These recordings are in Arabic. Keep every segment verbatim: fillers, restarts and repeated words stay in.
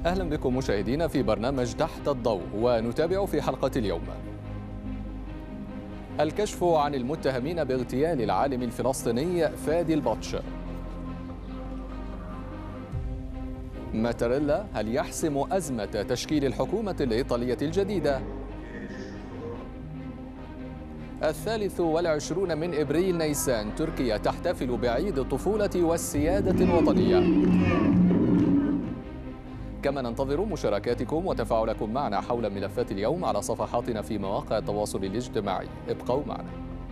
أهلا بكم مشاهدينا في برنامج تحت الضوء، ونتابع في حلقة اليوم الكشف عن المتهمين باغتيال العالم الفلسطيني فادي البطش. ماتاريلا هل يحسم أزمة تشكيل الحكومة الإيطالية الجديدة؟ الثالث والعشرون من إبريل نيسان، تركيا تحتفل بعيد الطفولة والسيادة الوطنية. كما ننتظر مشاركاتكم وتفاعلكم معنا حول ملفات اليوم على صفحاتنا في مواقع التواصل الاجتماعي. ابقوا معنا.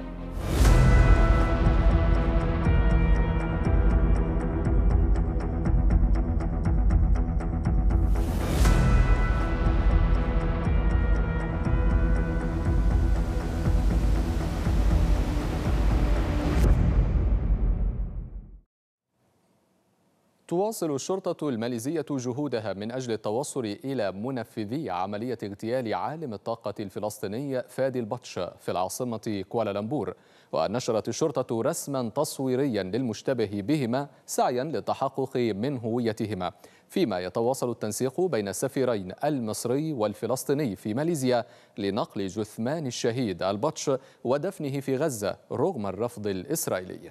تواصل الشرطة الماليزية جهودها من أجل التوصل إلى منفذي عملية اغتيال عالم الطاقة الفلسطيني فادي البطش في العاصمة كوالالمبور. ونشرت الشرطة رسما تصويريا للمشتبه بهما سعيا للتحقق من هويتهما، فيما يتواصل التنسيق بين السفيرين المصري والفلسطيني في ماليزيا لنقل جثمان الشهيد البطش ودفنه في غزة رغم الرفض الإسرائيلي.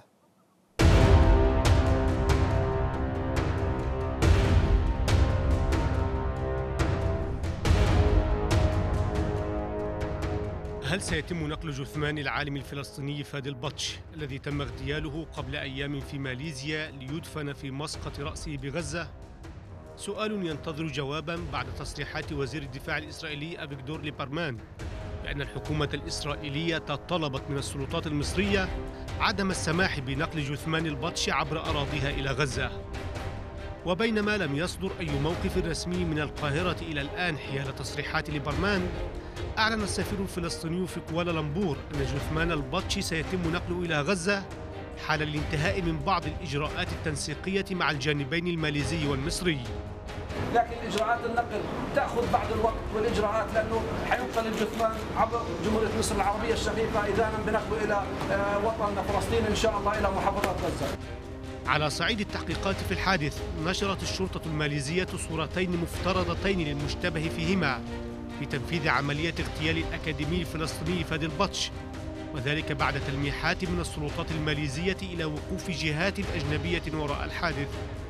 هل سيتم نقل جثمان العالم الفلسطيني فادي البطش الذي تم اغتياله قبل أيام في ماليزيا ليدفن في مسقط رأسه بغزة؟ سؤال ينتظر جوابا بعد تصريحات وزير الدفاع الإسرائيلي أفيغدور ليبرمان بأن الحكومة الإسرائيلية طلبت من السلطات المصرية عدم السماح بنقل جثمان البطش عبر أراضيها إلى غزة. وبينما لم يصدر أي موقف رسمي من القاهرة إلى الآن حيال تصريحات ليبرمان، أعلن السفير الفلسطيني في كوالالمبور أن جثمان البطش سيتم نقله إلى غزة حال الانتهاء من بعض الإجراءات التنسيقية مع الجانبين الماليزي والمصري. لكن إجراءات النقل تأخذ بعض الوقت والإجراءات، لأنه حينقل الجثمان عبر جمهورية مصر العربية الشقيقة إذا بنقله إلى وطننا فلسطين إن شاء الله إلى محافظات غزة. على صعيد التحقيقات في الحادث، نشرت الشرطة الماليزية صورتين مفترضتين للمشتبه فيهما في تنفيذ عملية اغتيال الأكاديمي الفلسطيني فادي البطش، وذلك بعد تلميحات من السلطات الماليزية إلى وقوف جهات أجنبية وراء الحادث.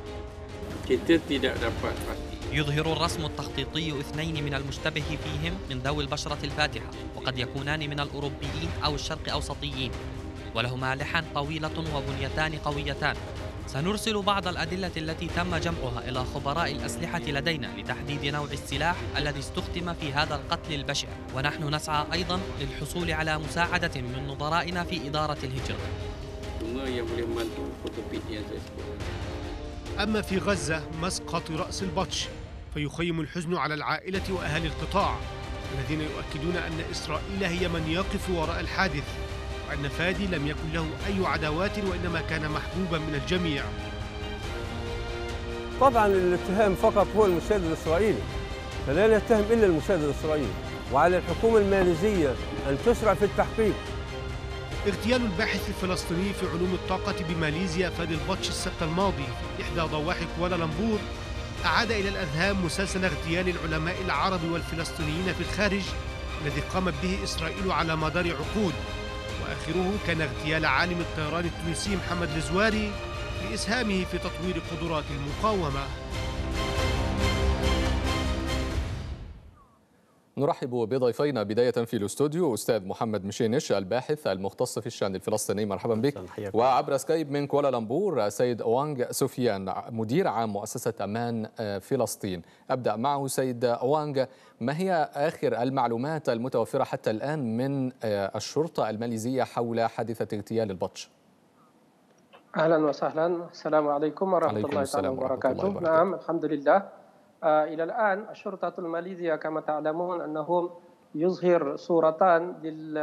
يظهر الرسم التخطيطي اثنين من المشتبه فيهم من ذوي البشرة الفاتحة، وقد يكونان من الأوروبيين أو الشرق أوسطيين، ولهما لحى طويلة وبنيتان قويتان. سنرسل بعض الأدلة التي تم جمعها إلى خبراء الأسلحة لدينا لتحديد نوع السلاح الذي استخدم في هذا القتل البشع، ونحن نسعى أيضا للحصول على مساعدة من نظرائنا في إدارة الهجرة. أما في غزة مسقط رأس البطش، فيخيم الحزن على العائلة وأهالي القطاع الذين يؤكدون أن إسرائيل هي من يقف وراء الحادث، وأن فادي لم يكن له أي عداوات وإنما كان محبوبا من الجميع. طبعا الاتهام فقط هو المشاهد الإسرائيلي، فلا نتهم إلا المشاهد الإسرائيلي، وعلى الحكومة الماليزية أن تسرع في التحقيق. اغتيال الباحث الفلسطيني في علوم الطاقة بماليزيا فادي البطش السبت الماضي في إحدى ضواحي كوالالمبور أعاد إلى الأذهان مسلسل اغتيال العلماء العرب والفلسطينيين في الخارج الذي قامت به إسرائيل على مدار عقود، وآخره كان اغتيال عالم الطيران التونسي محمد الزواري لإسهامه في تطوير قدرات المقاومة. نرحب بضيفينا بداية في الاستوديو أستاذ محمد مشينش الباحث المختص في الشأن الفلسطيني، مرحبا بك. وعبر سكايب من كوالالمبور سيد وانغ سفيان مدير عام مؤسسة أمان فلسطين. أبدأ معه سيد وانغ، ما هي آخر المعلومات المتوفرة حتى الآن من الشرطة الماليزية حول حادثة اغتيال البطش؟ أهلا وسهلا، السلام عليكم ورحمة الله تعالى وبركاته. نعم الحمد لله. آه إلى الآن الشرطة الماليزية كما تعلمون أنهم يظهر صورتان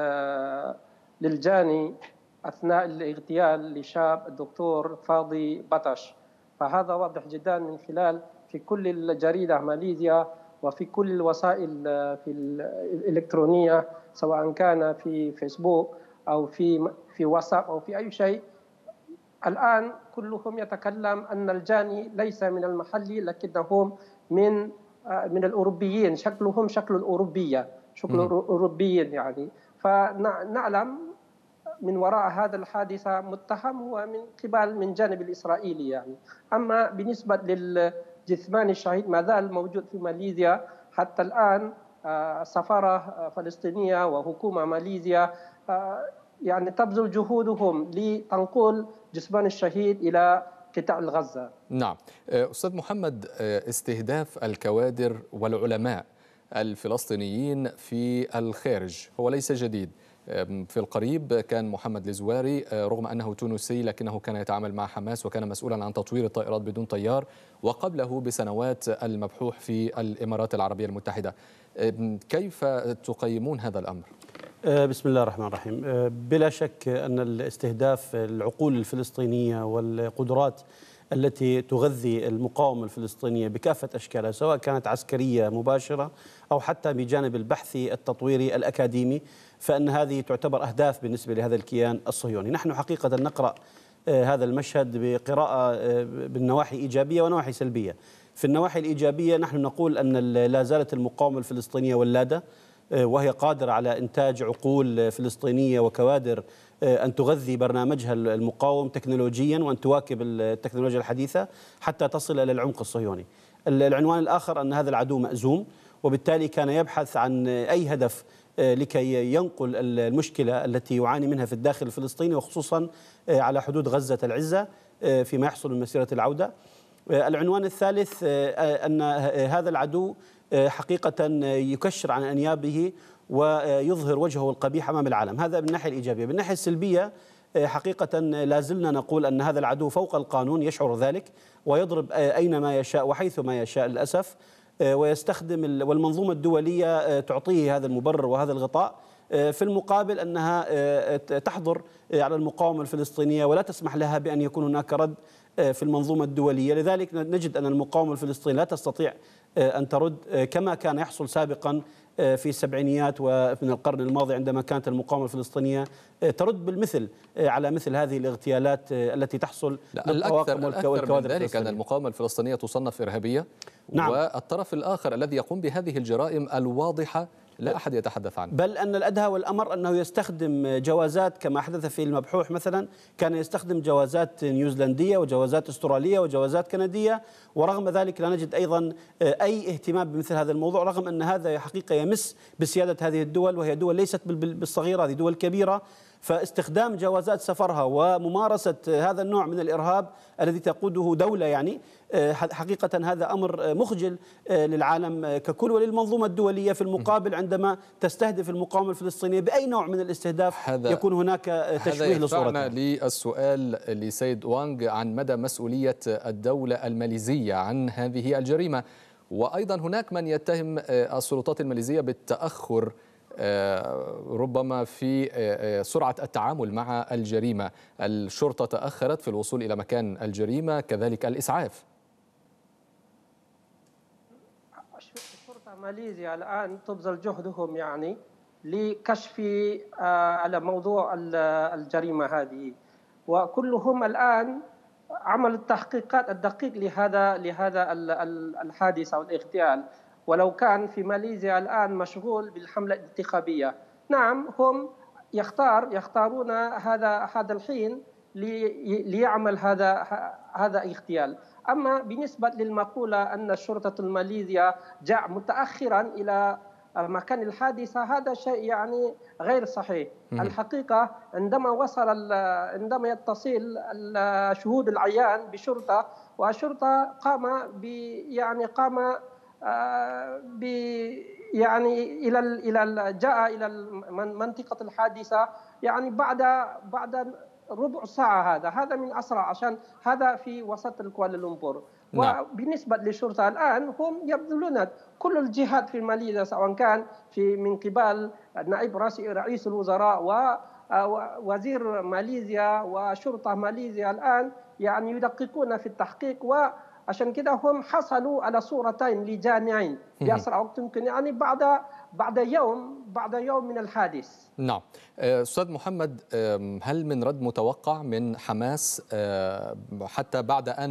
للجاني أثناء الاغتيال لشاب الدكتور فادي بطش، فهذا واضح جدا من خلال في كل الجريدة ماليزيا وفي كل الوسائل في الإلكترونية، سواء كان في فيسبوك أو في في واتساب أو في أي شيء. الآن كلهم يتكلم أن الجاني ليس من المحلي لكنهم من من الأوروبيين، شكلهم شكل الأوروبية، شكل الأوروبيين يعني. فنعلم من وراء هذا الحادثة متهم هو من قبل من جانب الإسرائيلي يعني. أما بالنسبة للجثمان الشهيد ما زال موجود في ماليزيا حتى الآن. سفارة فلسطينية وحكومة ماليزيا يعني تبذل جهودهم لتنقل جثمان الشهيد إلى قطاع غزة. نعم أستاذ محمد، استهداف الكوادر والعلماء الفلسطينيين في الخارج هو ليس جديد. في القريب كان محمد الزواري رغم أنه تونسي لكنه كان يتعامل مع حماس وكان مسؤولا عن تطوير الطائرات بدون طيار، وقبله بسنوات المبحوح في الإمارات العربية المتحدة. كيف تقيمون هذا الأمر؟ بسم الله الرحمن الرحيم. بلا شك أن الاستهداف العقول الفلسطينية والقدرات التي تغذي المقاومة الفلسطينية بكافة أشكالها سواء كانت عسكرية مباشرة أو حتى بجانب البحثي التطويري الأكاديمي، فإن هذه تعتبر أهداف بالنسبة لهذا الكيان الصهيوني. نحن حقيقة نقرأ هذا المشهد بقراءة بالنواحي إيجابية ونواحي سلبية. في النواحي الإيجابية نحن نقول أن لا زالت المقاومة الفلسطينية ولادة، وهي قادرة على إنتاج عقول فلسطينية وكوادر أن تغذي برنامجها المقاوم تكنولوجيا وأن تواكب التكنولوجيا الحديثة حتى تصل إلى العمق الصهيوني. العنوان الآخر أن هذا العدو مأزوم، وبالتالي كان يبحث عن أي هدف لكي ينقل المشكلة التي يعاني منها في الداخل الفلسطيني وخصوصا على حدود غزة العزة فيما يحصل من مسيرة العودة. العنوان الثالث أن هذا العدو حقيقة يكشر عن أنيابه ويظهر وجهه القبيح أمام العالم. هذا من الناحية الإيجابية. بالناحية السلبية حقيقة لازلنا نقول أن هذا العدو فوق القانون، يشعر ذلك ويضرب أينما يشاء وحيث ما يشاء للأسف، ويستخدم والمنظومة الدولية تعطيه هذا المبرر وهذا الغطاء، في المقابل أنها تحضر على المقاومة الفلسطينية ولا تسمح لها بأن يكون هناك رد في المنظومة الدولية. لذلك نجد أن المقاومة الفلسطينية لا تستطيع أن ترد كما كان يحصل سابقا في السبعينيات ومن القرن الماضي عندما كانت المقاومة الفلسطينية ترد بالمثل على مثل هذه الاغتيالات التي تحصل. الأكثر, الأكثر من ذلك أن المقاومة الفلسطينية تصنف إرهابية. نعم. والطرف الآخر الذي يقوم بهذه الجرائم الواضحة لا أحد يتحدث عنه. بل أن الأدهى والأمر أنه يستخدم جوازات كما حدث في المبحوح مثلا، كان يستخدم جوازات نيوزيلندية وجوازات أسترالية وجوازات كندية، ورغم ذلك لا نجد أيضا أي اهتمام بمثل هذا الموضوع، رغم أن هذا حقيقة يمس بسيادة هذه الدول، وهي دول ليست بالصغيرة، هذه دول كبيرة. فاستخدام جوازات سفرها وممارسة هذا النوع من الإرهاب الذي تقوده دولة يعني حقيقة هذا أمر مخجل للعالم ككل وللمنظومة الدولية. في المقابل عندما تستهدف المقاومة الفلسطينية بأي نوع من الاستهداف يكون هناك تشويه لصورتها. هذا للسؤال لسيد وانغ عن مدى مسؤولية الدولة الماليزية عن هذه الجريمة، وأيضا هناك من يتهم السلطات الماليزية بالتأخر ربما في سرعة التعامل مع الجريمة. الشرطة تأخرت في الوصول إلى مكان الجريمة، كذلك الإسعاف. الشرطة ماليزيا الآن تبذل جهدهم يعني لكشف على موضوع الجريمة هذه، وكلهم الآن عمل التحقيقات الدقيق لهذا لهذا الحادث أو الاغتيال، ولو كان في ماليزيا الآن مشغول بالحملة الانتخابية. نعم، هم يختار يختارون هذا هذا الحين ليعمل هذا هذا اغتيال. أما بالنسبة للمقولة أن الشرطة الماليزية جاء متأخرا إلى مكان الحادثة، هذا شيء يعني غير صحيح. الحقيقة عندما وصل عندما يتصل الشهود العيان بشرطة، والشرطة قام ب يعني قام ب يعني الى الى جاء الى منطقه الحادثه يعني بعد بعد ربع ساعه. هذا هذا من اسرع، عشان هذا في وسط كوالالمبور. وبالنسبه للشرطه الان هم يبذلون كل الجهات في ماليزيا، سواء كان في من قبل نائب رئيس الوزراء ووزير ماليزيا وشرطه ماليزيا الان يعني يدققون في التحقيق، و عشان كده هم حصلوا على صورتين لجانعين بأسرع وقت يمكن، يعني بعد بعد يوم بعد يوم من الحادث. نعم. أستاذ محمد، هل من رد متوقع من حماس حتى بعد أن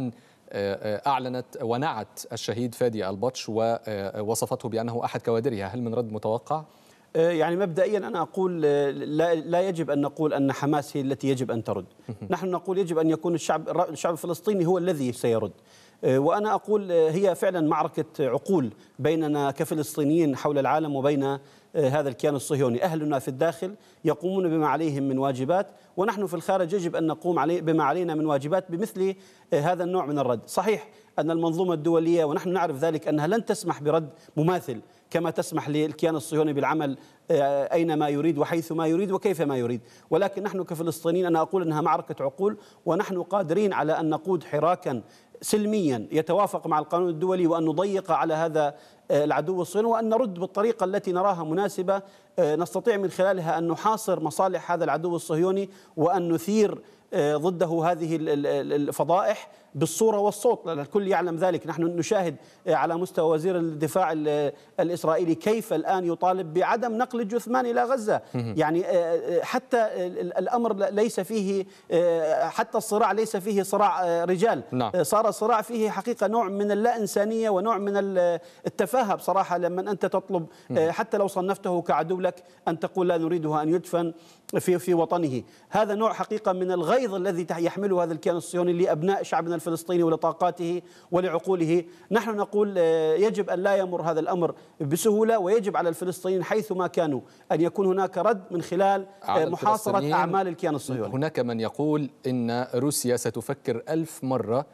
أعلنت ونعت الشهيد فادي البطش ووصفته بأنه أحد كوادرها. هل من رد متوقع؟ يعني مبدئيا أنا أقول لا, لا يجب أن نقول أن حماس هي التي يجب أن ترد. نحن نقول يجب أن يكون الشعب الشعب الفلسطيني هو الذي سيرد. وأنا أقول هي فعلا معركة عقول بيننا كفلسطينيين حول العالم وبين هذا الكيان الصهيوني. أهلنا في الداخل يقومون بما عليهم من واجبات، ونحن في الخارج يجب أن نقوم علي بما علينا من واجبات بمثل هذا النوع من الرد. صحيح أن المنظومة الدولية ونحن نعرف ذلك أنها لن تسمح برد مماثل كما تسمح للكيان الصهيوني بالعمل أينما يريد وحيثما يريد وكيفما يريد، ولكن نحن كفلسطينيين أنا أقول أنها معركة عقول، ونحن قادرين على أن نقود حراكا سلميا يتوافق مع القانون الدولي، وأن نضيق على هذا العدو الصهيوني، وأن نرد بالطريقة التي نراها مناسبة نستطيع من خلالها أن نحاصر مصالح هذا العدو الصهيوني، وأن نثير ضده هذه الفضائح بالصورة والصوت. الكل يعلم ذلك. نحن نشاهد على مستوى وزير الدفاع الإسرائيلي كيف الآن يطالب بعدم نقل الجثمان إلى غزة. يعني حتى الأمر ليس فيه، حتى الصراع ليس فيه صراع رجال، صار الصراع فيه حقيقة نوع من اللا إنسانية ونوع من التفاهة بصراحة، لما أنت تطلب حتى لو صنفته كعدو لك أن تقول لا نريده أن يدفن في في وطنه. هذا نوع حقيقة من الغيظ الذي يحمله هذا الكيان الصهيوني لأبناء شعبنا الفلسطيني ولطاقاته ولعقوله. نحن نقول يجب أن لا يمر هذا الأمر بسهولة، ويجب على الفلسطينيين حيثما كانوا أن يكون هناك رد من خلال محاصرة أعمال الكيان الصهيوني. هناك من يقول إن روسيا ستفكر ألف مرة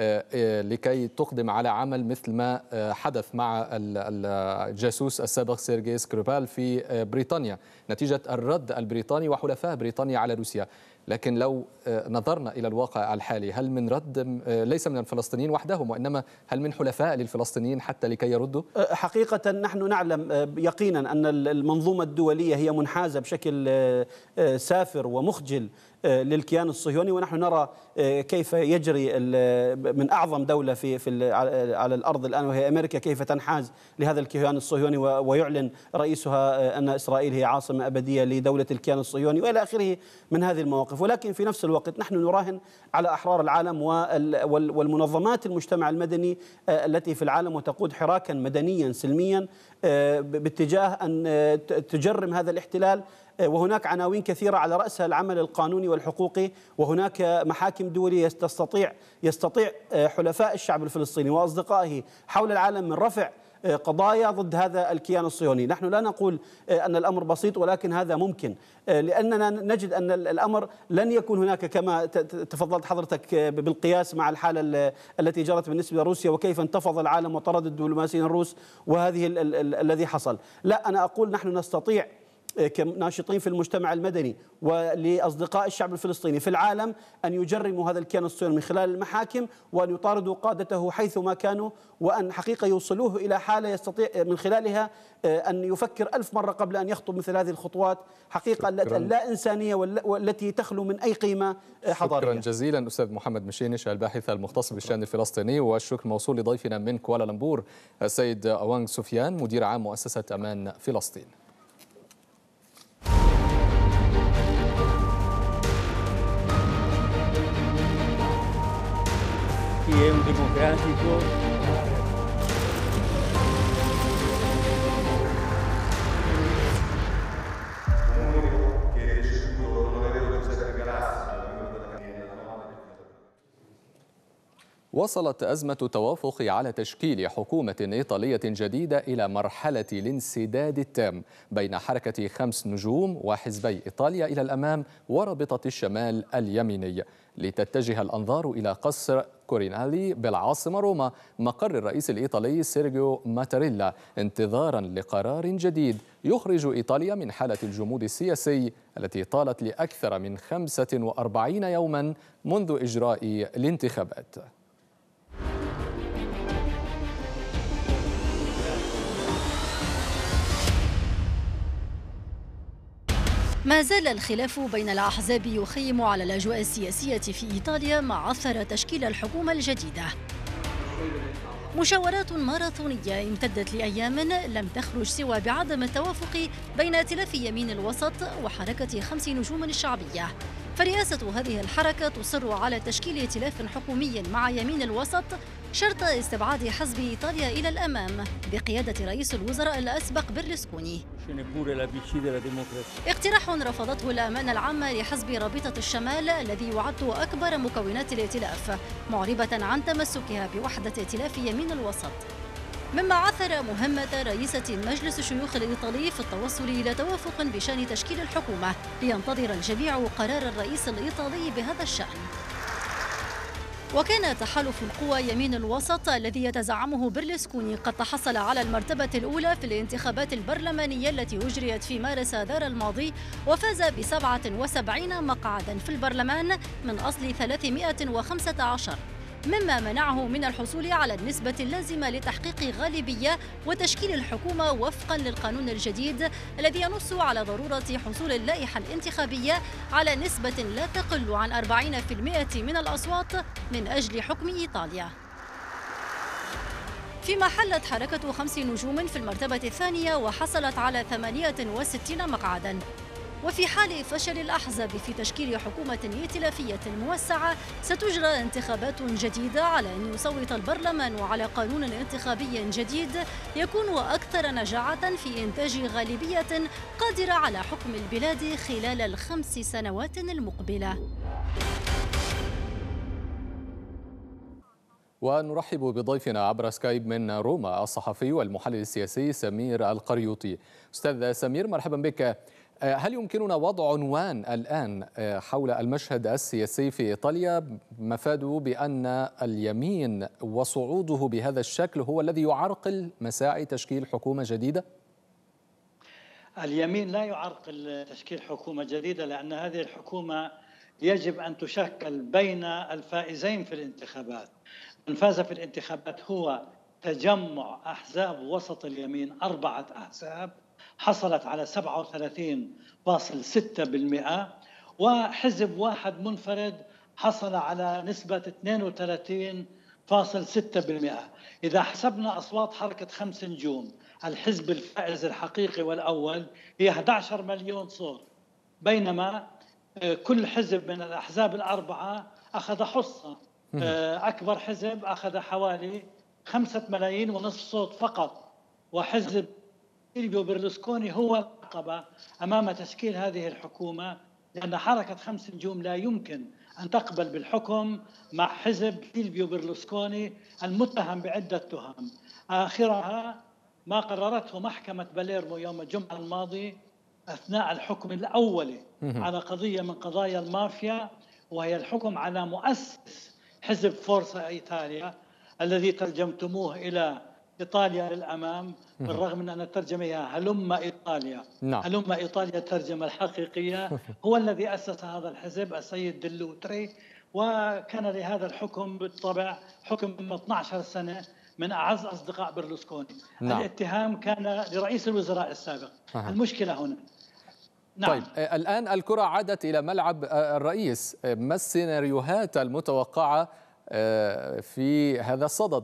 لكي تقدم على عمل مثل ما حدث مع الجاسوس السابق سيرجي سكريبال في بريطانيا نتيجة الرد البريطاني وحلفاء بريطانيا على روسيا. لكن لو نظرنا إلى الواقع الحالي، هل من رد ليس من الفلسطينيين وحدهم، وإنما هل من حلفاء للفلسطينيين حتى لكي يردوا؟ حقيقة نحن نعلم يقينا أن المنظومة الدولية هي منحازة بشكل سافر ومخجل للكيان الصهيوني، ونحن نرى كيف يجري من أعظم دولة في في على الأرض الآن وهي أمريكا كيف تنحاز لهذا الكيان الصهيوني، ويعلن رئيسها أن إسرائيل هي عاصمة أبدية لدولة الكيان الصهيوني وإلى آخره من هذه المواقف. ولكن في نفس الوقت نحن نراهن على أحرار العالم والمنظمات المجتمع المدني التي في العالم وتقود حراكا مدنيا سلميا باتجاه أن تجرم هذا الاحتلال. وهناك عناوين كثيرة على رأسها العمل القانوني والحقوقي، وهناك محاكم دولية تستطيع يستطيع حلفاء الشعب الفلسطيني وأصدقائه حول العالم من رفع قضايا ضد هذا الكيان الصهيوني. نحن لا نقول أن الأمر بسيط، ولكن هذا ممكن، لأننا نجد أن الأمر لن يكون هناك كما تفضلت حضرتك بالقياس مع الحالة التي جرت بالنسبة لروسيا وكيف انتفض العالم وطرد الدبلوماسيين الروس وهذه الذي حصل. لا، أنا أقول نحن نستطيع كناشطين في المجتمع المدني ولأصدقاء الشعب الفلسطيني في العالم أن يجرموا هذا الكيان الصهيوني من خلال المحاكم، وأن يطاردوا قادته حيثما كانوا، وأن حقيقة يوصلوه إلى حالة يستطيع من خلالها أن يفكر ألف مرة قبل أن يخطو مثل هذه الخطوات حقيقة اللا إنسانية والتي تخلو من أي قيمة حضارية. شكرا جزيلا أستاذ محمد مشينش الباحث المختص بالشأن الفلسطيني، والشكر موصول لضيفنا من كوالالمبور السيد أوانغ سفيان مدير عام مؤسسة أمان فلسطين. y es un democrático. وصلت أزمة التوافق على تشكيل حكومة إيطالية جديدة إلى مرحلة الانسداد التام بين حركة خمس نجوم وحزبي إيطاليا إلى الأمام ورابطة الشمال اليميني، لتتجه الأنظار إلى قصر كورينالي بالعاصمة روما مقر الرئيس الإيطالي سيرجيو ماتاريلا، انتظارا لقرار جديد يخرج إيطاليا من حالة الجمود السياسي التي طالت لأكثر من خمسة وأربعين يوما منذ إجراء الانتخابات. ما زال الخلاف بين الأحزاب يخيم على الأجواء السياسية في إيطاليا مع عثر تشكيل الحكومة الجديدة. مشاورات ماراثونية امتدت لأيام لم تخرج سوى بعدم التوافق بين ائتلاف يمين الوسط وحركة خمس نجوم الشعبية، فرئاسة هذه الحركة تصر على تشكيل ائتلاف حكومي مع يمين الوسط شرط استبعاد حزب إيطاليا إلى الأمام بقيادة رئيس الوزراء الأسبق برلسكوني. اقتراح رفضته الأمانة العامة لحزب رابطة الشمال الذي يعد أكبر مكونات الائتلاف، معربة عن تمسكها بوحدة ائتلاف يمين الوسط، مما عثر مهمة رئيسة مجلس الشيوخ الإيطالي في التوصل إلى توافق بشأن تشكيل الحكومة، لينتظر الجميع قرار الرئيس الإيطالي بهذا الشأن. وكان تحالف القوى يمين الوسط الذي يتزعمه برلسكوني قد تحصل على المرتبة الأولى في الانتخابات البرلمانية التي أجريت في مارس آذار الماضي، وفاز بسبعة وسبعين مقعدا في البرلمان من أصل ثلاثمائة وخمسة عشر، مما منعه من الحصول على النسبة اللازمة لتحقيق غالبية وتشكيل الحكومة وفقا للقانون الجديد الذي ينص على ضرورة حصول اللائحة الانتخابية على نسبة لا تقل عن أربعين بالمئة من الأصوات من أجل حكم إيطاليا. فيما حلت حركة خمس نجوم في المرتبة الثانية وحصلت على ثمانية وستين مقعدا. وفي حال فشل الأحزاب في تشكيل حكومة ائتلافية موسعة ستجرى انتخابات جديدة على أن يصوت البرلمان على قانون انتخابي جديد يكون أكثر نجاعة في إنتاج غالبية قادرة على حكم البلاد خلال الخمس سنوات المقبلة. ونرحب بضيفنا عبر سكايب من روما الصحفي والمحلل السياسي سمير القريوطي. أستاذ سمير، مرحبا بك. هل يمكننا وضع عنوان الآن حول المشهد السياسي في إيطاليا مفاده بأن اليمين وصعوده بهذا الشكل هو الذي يعرقل مساعي تشكيل حكومة جديدة؟ اليمين لا يعرقل تشكيل حكومة جديدة، لأن هذه الحكومة يجب أن تشكل بين الفائزين في الانتخابات. من فاز في الانتخابات هو تجمع أحزاب وسط اليمين، أربعة أحزاب حصلت على سبعة وثلاثين فاصلة ستة بالمئة، وحزب واحد منفرد حصل على نسبة اثنين وثلاثين فاصلة ستة بالمئة. إذا حسبنا أصوات حركة خمس نجوم، الحزب الفائز الحقيقي والأول، هي أحد عشر مليون صوت، بينما كل حزب من الأحزاب الأربعة أخذ حصة. أكبر حزب أخذ حوالي خمسة ملايين ونصف صوت فقط، وحزب سيلفيو برلسكوني هو العقبة أمام تشكيل هذه الحكومة، لأن حركة خمس نجوم لا يمكن أن تقبل بالحكم مع حزب سيلفيو برلسكوني المتهم بعدة تهم، آخرها ما قررته محكمة باليرمو يوم الجمعة الماضي أثناء الحكم الأولي على قضية من قضايا المافيا، وهي الحكم على مؤسس حزب فورسا إيطاليا الذي ترجمتموه إلى إيطاليا للأمام، بالرغم من أن الترجمة هي هلم إيطاليا. نعم. هلم إيطاليا الترجمة الحقيقية. هو الذي أسس هذا الحزب السيد دلوتري، وكان لهذا الحكم بالطبع حكم اثنتي عشرة سنة من أعز أصدقاء برلسكوني. نعم. الاتهام كان لرئيس الوزراء السابق. أه. المشكلة هنا. نعم. طيب الآن الكرة عادت إلى ملعب الرئيس، ما السيناريوهات المتوقعة في هذا الصدد؟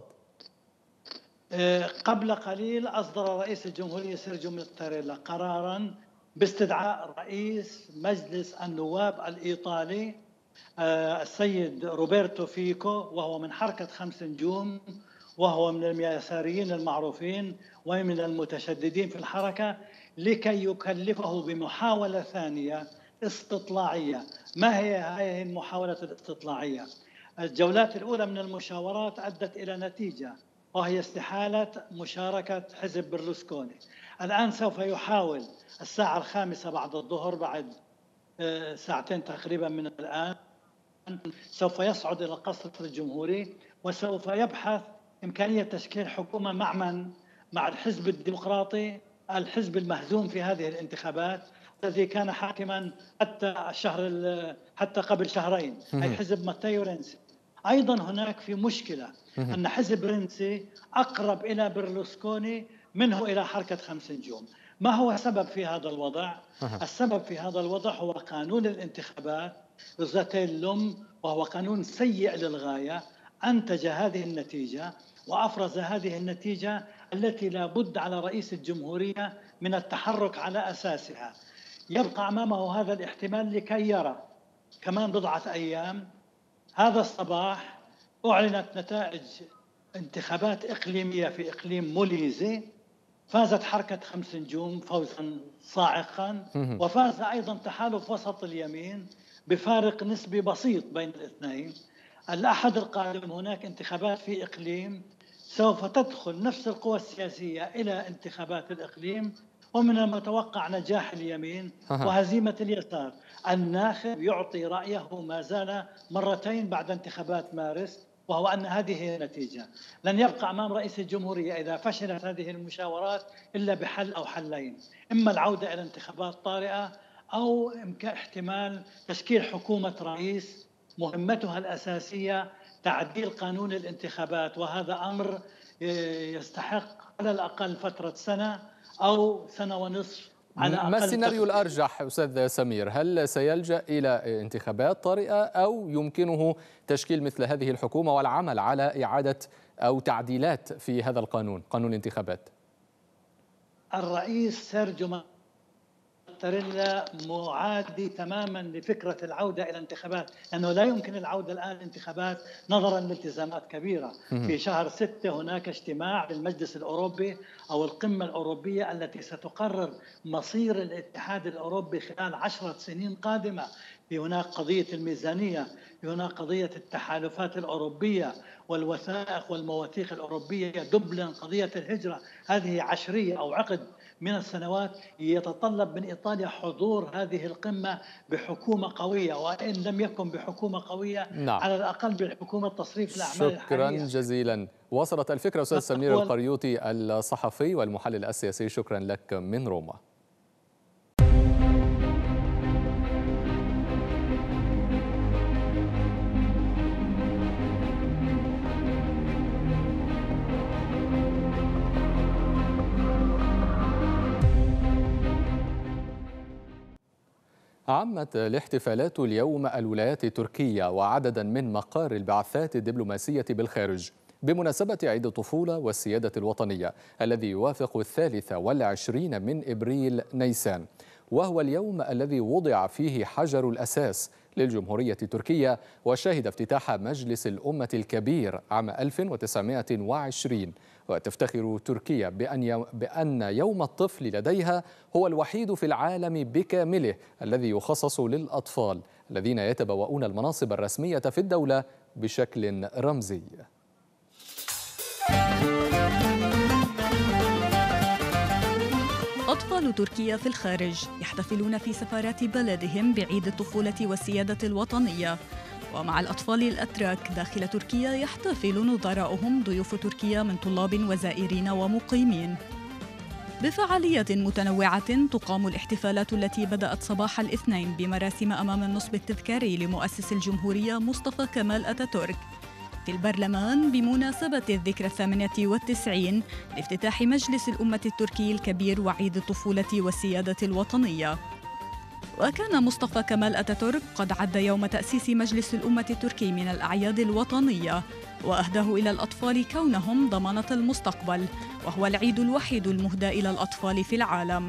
قبل قليل أصدر رئيس الجمهورية سيرجيو ماتاريلا قراراً باستدعاء رئيس مجلس النواب الإيطالي السيد روبرتو فيكو، وهو من حركة خمس نجوم، وهو من اليساريين المعروفين ومن المتشددين في الحركة، لكي يكلفه بمحاولة ثانية استطلاعية. ما هي هذه المحاولة الاستطلاعية؟ الجولات الأولى من المشاورات أدت إلى نتيجة، وهي استحالة مشاركة حزب برلسكوني. الآن سوف يحاول الساعة الخامسة بعد الظهر، بعد ساعتين تقريبا من الآن، سوف يصعد إلى القصر الجمهوري وسوف يبحث إمكانية تشكيل حكومة مع من؟ مع الحزب الديمقراطي، الحزب المهزوم في هذه الانتخابات الذي كان حاكما حتى الشهر حتى قبل شهرين، أي حزب ماتيو رينسي. أيضا هناك في مشكلة أن حزب رينسي أقرب إلى برلسكوني منه إلى حركة خمس نجوم. ما هو السبب في هذا الوضع؟ السبب في هذا الوضع هو قانون الانتخابات روزاتيلوم، وهو قانون سيء للغاية، أنتج هذه النتيجة وأفرز هذه النتيجة التي لا بد على رئيس الجمهورية من التحرك على أساسها. يبقى أمامه هذا الاحتمال لكي يرى كمان بضعة أيام هذا الصباح أعلنت نتائج انتخابات إقليمية في إقليم موليزي. فازت حركة خمس نجوم فوزا صاعقا، وفاز أيضا تحالف وسط اليمين بفارق نسبي بسيط بين الاثنين. الأحد القادم هناك انتخابات في إقليم سوف تدخل نفس القوى السياسية إلى انتخابات الإقليم، ومن المتوقع نجاح اليمين وهزيمة اليسار. الناخب يعطي رأيه ما زال مرتين بعد انتخابات مارس، وهو أن هذه هي النتيجة. لن يبقى أمام رئيس الجمهورية إذا فشلت هذه المشاورات إلا بحل أو حلين، إما العودة إلى انتخابات طارئة أو احتمال تشكيل حكومة رئيس مهمتها الأساسية تعديل قانون الانتخابات، وهذا أمر يستحق على الأقل فترة سنة أو سنة ونصف على أقل. ما السيناريو الأرجح أستاذ سمير؟ هل سيلجأ إلى انتخابات طارئة أو يمكنه تشكيل مثل هذه الحكومة والعمل على إعادة أو تعديلات في هذا القانون، قانون الانتخابات؟ الرئيس سيرجيو ماتاريلا معادي تماما لفكرة العودة إلى الانتخابات، لأنه لا يمكن العودة الآن للانتخابات نظرا لالتزامات كبيرة. في شهر ستة هناك اجتماع للمجلس الأوروبي أو القمة الأوروبية التي ستقرر مصير الاتحاد الأوروبي خلال عشرة سنين قادمة. في هناك قضية الميزانية، في هناك قضية التحالفات الأوروبية والوثائق والمواثيق الأوروبية، دبلن، قضية الهجرة. هذه عشرية أو عقد من السنوات يتطلب من إيطاليا حضور هذه القمة بحكومة قوية، وإن لم يكن بحكومة قوية نعم. على الأقل بحكومة تصريف الأعمال شكرا الحالية. جزيلا. وصلت الفكرة أستاذ سمير القريوطي الصحفي والمحلل السياسي، شكرا لك من روما. عمت الاحتفالات اليوم الولايات التركية وعددا من مقار البعثات الدبلوماسية بالخارج بمناسبة عيد الطفولة والسيادة الوطنية الذي يوافق الثالث والعشرين من إبريل نيسان، وهو اليوم الذي وضع فيه حجر الأساس للجمهورية التركية وشهد افتتاح مجلس الأمة الكبير عام ألف وتسعمائة وعشرين. وتفتخر تركيا بأن بأن يوم الطفل لديها هو الوحيد في العالم بكامله الذي يخصص للأطفال الذين يتبوؤون المناصب الرسمية في الدولة بشكل رمزي. أطفال تركيا في الخارج يحتفلون في سفارات بلدهم بعيد الطفولة والسيادة الوطنية، ومع الأطفال الأتراك داخل تركيا يحتفل نظراؤهم ضيوف تركيا من طلاب وزائرين ومقيمين. بفعاليات متنوعة تقام الاحتفالات التي بدأت صباح الاثنين بمراسم أمام النصب التذكاري لمؤسس الجمهورية مصطفى كمال أتاتورك في البرلمان بمناسبة الذكرى الثامنة والتسعين لافتتاح مجلس الأمة التركي الكبير وعيد الطفولة والسيادة الوطنية. وكان مصطفى كمال أتاتورك قد عد يوم تأسيس مجلس الأمة التركي من الأعياد الوطنية، وأهداه إلى الأطفال كونهم ضمانة المستقبل، وهو العيد الوحيد المهدى إلى الأطفال في العالم.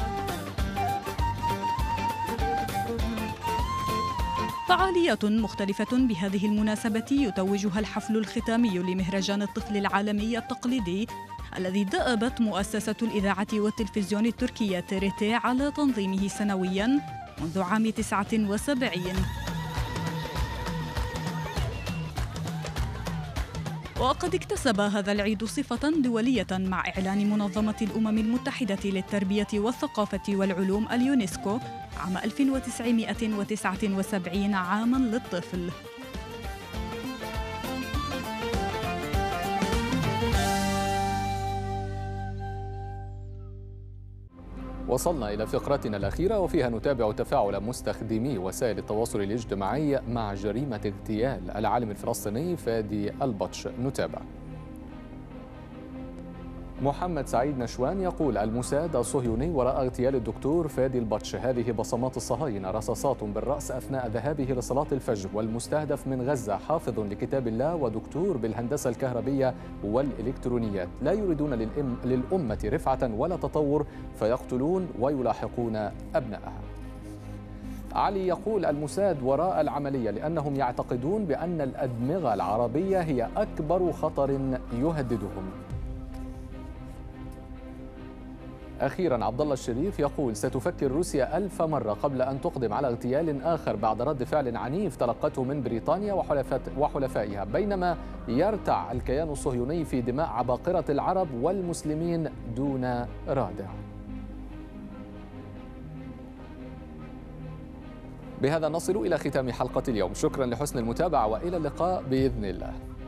فعاليات مختلفة بهذه المناسبة يتوجها الحفل الختامي لمهرجان الطفل العالمي التقليدي الذي دأبت مؤسسة الإذاعة والتلفزيون التركية تي آر تي على تنظيمه سنوياً منذ عام تسعة وسبعين. وقد اكتسب هذا العيد صفة دولية مع إعلان منظمة الأمم المتحدة للتربية والثقافة والعلوم اليونسكو عام ألف وتسعمائة وتسعة وسبعين عاماً للطفل. وصلنا إلى فقرتنا الأخيرة وفيها نتابع تفاعل مستخدمي وسائل التواصل الاجتماعي مع جريمة اغتيال العالم الفلسطيني فادي البطش. نتابع. محمد سعيد نشوان يقول: المساعد الصهيوني وراء اغتيال الدكتور فادي البطش، هذه بصمات الصهاينة، رصاصات بالرأس أثناء ذهابه لصلاة الفجر، والمستهدف من غزة حافظ لكتاب الله ودكتور بالهندسة الكهربية والإلكترونيات، لا يريدون للأم للأمة رفعة ولا تطور فيقتلون ويلاحقون أبنائها. علي يقول الموساد وراء العملية لأنهم يعتقدون بأن الأدمغة العربية هي أكبر خطر يهددهم. أخيرا عبد الله الشريف يقول ستفكر روسيا ألف مرة قبل أن تقدم على اغتيال آخر بعد رد فعل عنيف تلقته من بريطانيا وحلفائها، بينما يرتع الكيان الصهيوني في دماء عباقرة العرب والمسلمين دون رادع. بهذا نصل إلى ختام حلقة اليوم، شكرا لحسن المتابعة وإلى اللقاء بإذن الله.